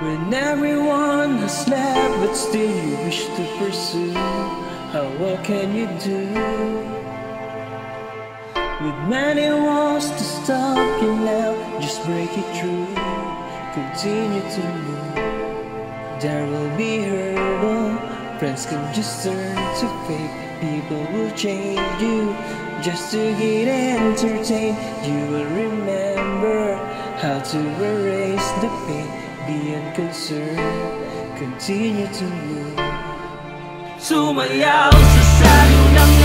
When everyone has left but still you wish to pursue, what can you do? With many walls to stop you now, just break it through. Continue to move. There will be hurdle. Friends can just turn to fake. People will change you just to get entertained. You will remember how to erase the pain. Be unconcerned. Continue to move. Sumayaw sa salo ng